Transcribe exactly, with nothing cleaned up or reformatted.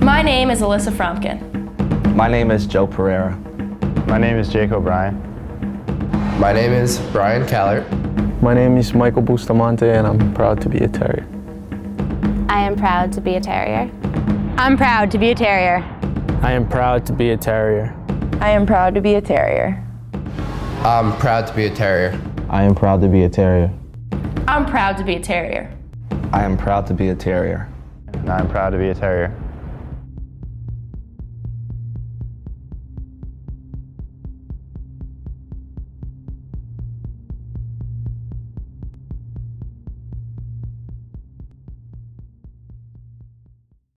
My name is Alyssa Fromkin. My name is Joe Pereira. My name is Jake O'Brien. My name is Brian Callert. My name is Michael Bustamante, and I'm proud to be a Terrier. I am proud to be a Terrier. I'm proud to be a Terrier. I am proud to be a Terrier. I am proud to be a Terrier. I'm proud to be a Terrier. I am proud to be a Terrier. I'm proud to be a Terrier. I am proud to be a Terrier. And I'm proud to be a Terrier.